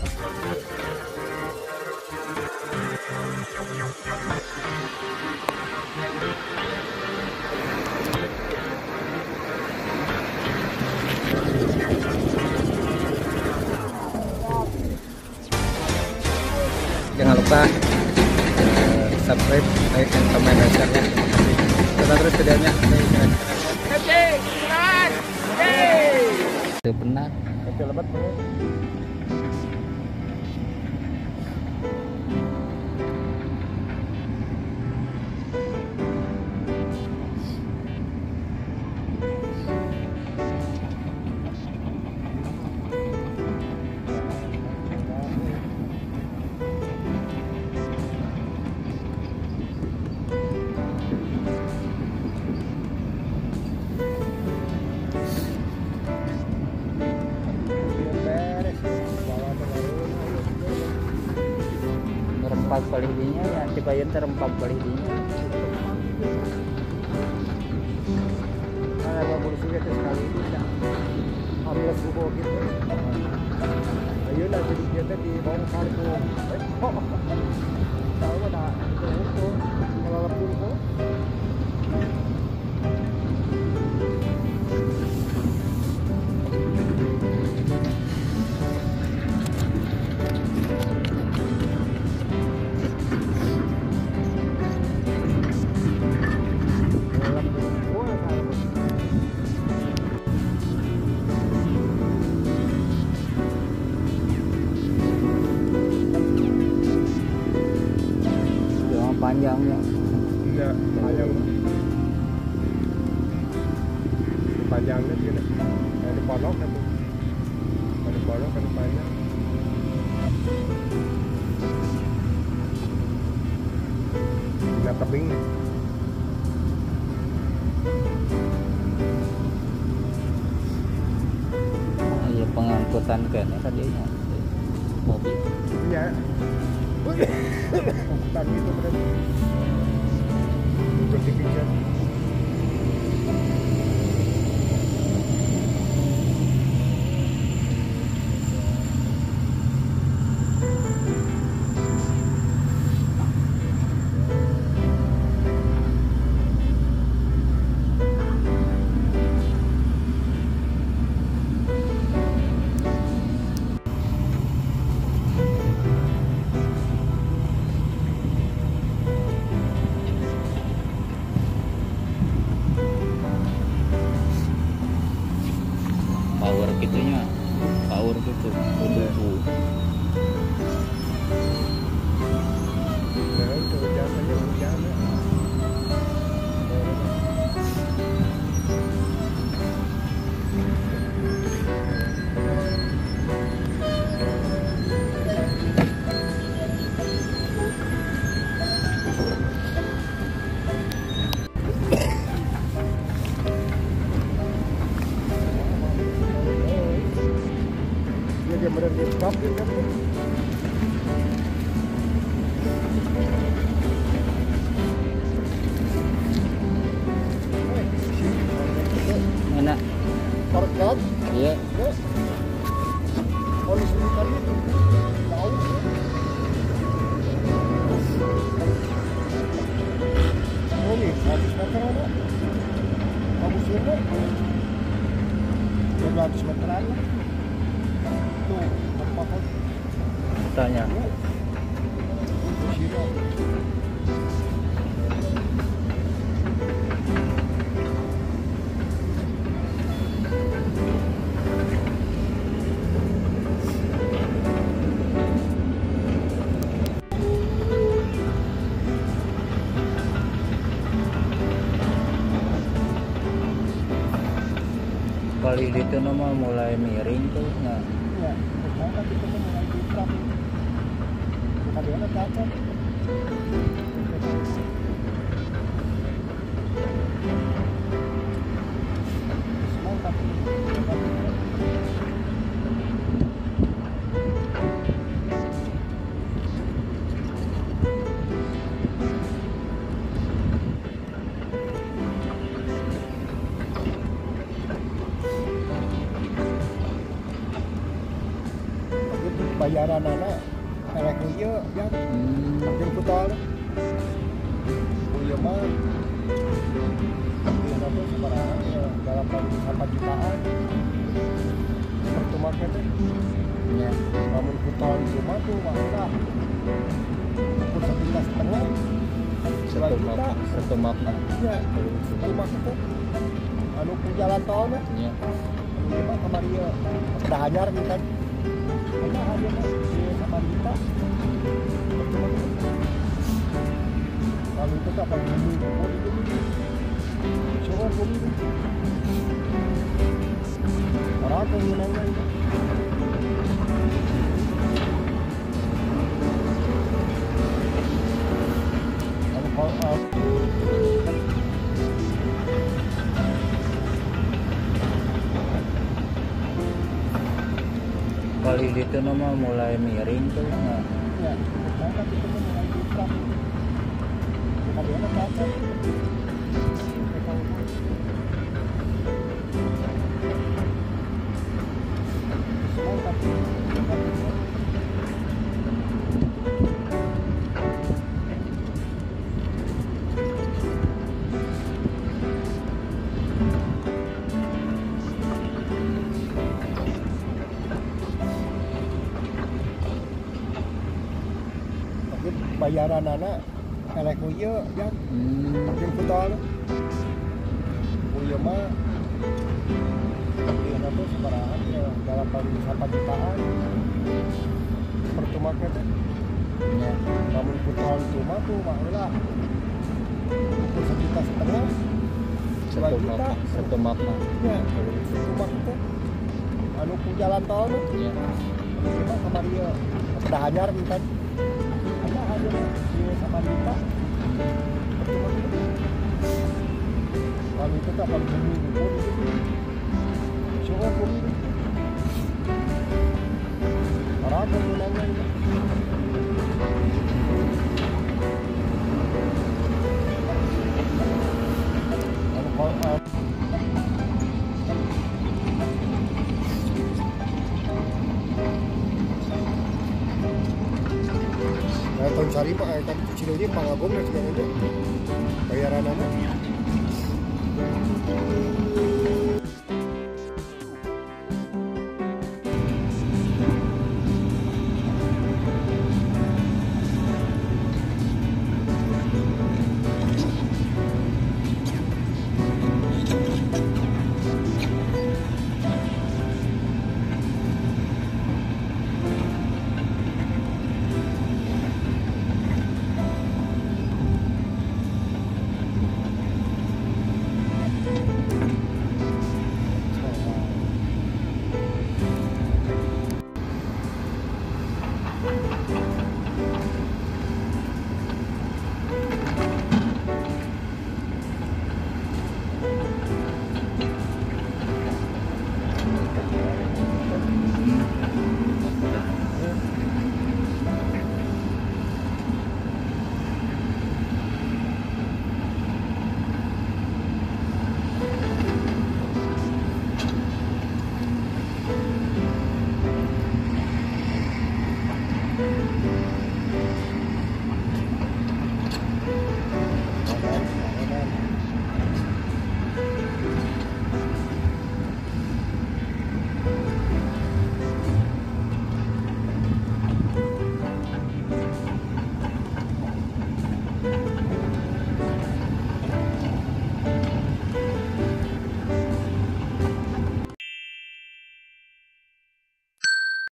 Jangan lupa subscribe, like, dan komen, dan share-nya. Kita terus videonya. Itu benar. Itu lebat benar. Rempak kali dinya ya, si bayan terempak kali dinya. Ada babur sudah sekali ini dah. Ambil subuh gitu. Ayo lah jadi kita di bawah kartu. Tahu dah itu kalau lebih itu. Panjangnya iya panjang panjangnya gini dari pondok kan dari pondok kan panjang nggak tebing iya pengangkutan kan tadinya mobil iya tadi itu benar berpikir power gitunya, power gitu untuk dia benar dia stop kan enak. Parkat Iya. polis militer itu tahu oh nih 100 meter ada kamu sumber 200 meter aja tuh apa Tanya. Kali itu nama mulai miring tuh, nah. Iya, sekarang kita mulai ditrap. Tadi ada cacat. Semua tapi bayaran anak elek ieu ya jemput tol ieu mah ieu teh sabaraha ya dalam sampai jutaan percuma teh Ya. namun kutol itu mah tuh wah ukur 1,5 Satu map mah. ya rumah itu anu ku jalan tol mah Ya. ini mah kamari ya dah anyar gitu kan ada aja mah sama kita percuma gitu kalau itu tak pakai bumi coba bumi orang penggunanya itu kalau Kali itu nama mulai miring tuh. Nah, ya, kita itu mulai buka. Tadi ada apa? Bayaran anak elek ieu ya jemput tol ieu mah ieu teh sabaraha ya dalam sampai jutaan percuma teh ya. namun kutol itu mah tuh mah lah ukur 1,5 juta Satu map mah. ya rumah teh anu ku jalan tol mah Ya. ieu mah kamari ya dah anyar gitu kan ada aja mah ieu sama kita percuma gitu kalau itu tak pakai bumi gitu coba bumi orang penggunanya itu kalau tahun cari pak kan kecil aja pangagom dan segala itu bayaran anak